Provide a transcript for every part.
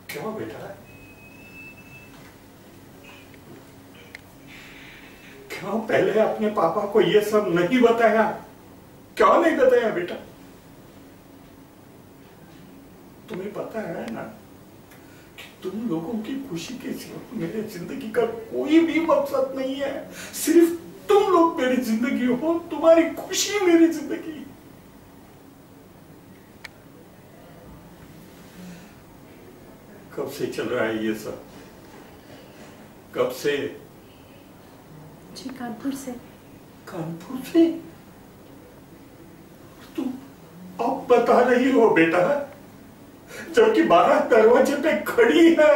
क्यों बेटा, क्यों पहले अपने पापा को ये सब नहीं बताया? क्यों नहीं बताया बेटा? तुम्हें पता है ना कि तुम लोगों की खुशी के सिवा मेरे जिंदगी का कोई भी मकसद नहीं है। सिर्फ तुम लोग मेरी जिंदगी हो, तुम्हारी खुशी मेरी जिंदगी। कब से चल रहा है ये सब? कब से? जी कानपुर से। कानपुर से? तुम अब बता रही हो बेटा, जबकि बारात दरवाजे पे खड़ी है।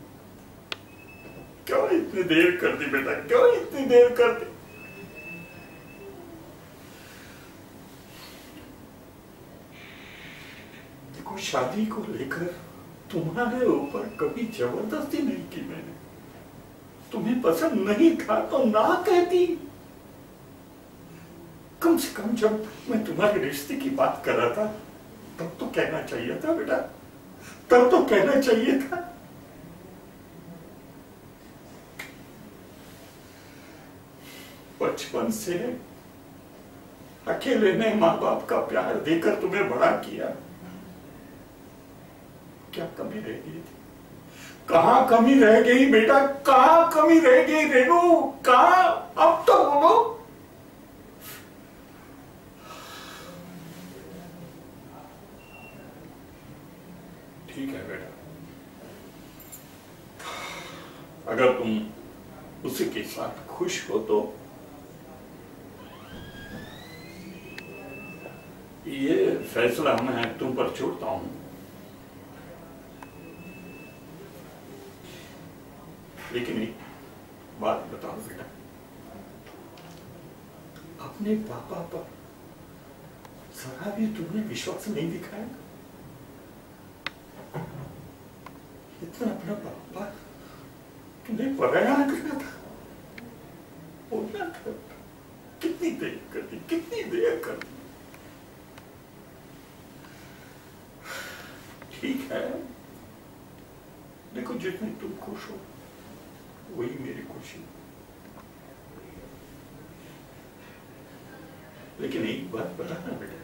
क्यों इतनी देर कर दी बेटा, क्यों इतनी देर कर दी? देखो, शादी को लेकर तुम्हारे ऊपर कभी जबरदस्ती नहीं की मैंने। तुम्हें पसंद नहीं था तो ना कहती। कम से कम जब मैं तुम्हारे रिश्ते की बात कर रहा था तब तो कहना चाहिए था बेटा, तब तो कहना चाहिए था। बचपन से अकेले ने माँ बाप का प्यार देकर तुम्हें बड़ा किया। क्या कमी रह गई थी? कहाँ कमी रह गई बेटा, कहाँ कमी रह गई रेनू? कहाँ? अब तो बोलो। ठीक है बेटा, अगर तुम उसी के साथ खुश हो तो ये फैसला मैं तुम पर छोड़ता हूं। लेकिन एक बात बताओ बेटा, अपने पापा पर जरा भी तुमने विश्वास नहीं दिखाया? इतना अपना पापा तुम्हें पराया लग रहा था, बोलना था। कितनी देर कर दी, कितनी देर कर दी। ठीक है, देखो जितने तुम खुश हो वही मेरी खुशी। लेकिन एक बात बताना बेटा,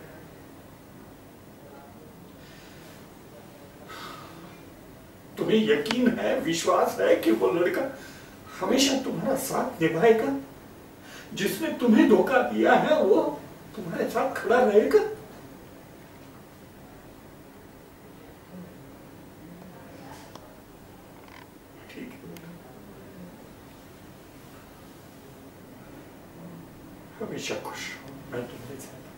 तुम्हें यकीन है, विश्वास है कि वो लड़का हमेशा तुम्हारा साथ निभाएगा? जिसने तुम्हें धोखा दिया है वो तुम्हारे साथ खड़ा रहेगा? ठीक है, हमेशा खुश रहो, मैं तुम्हारे साथ।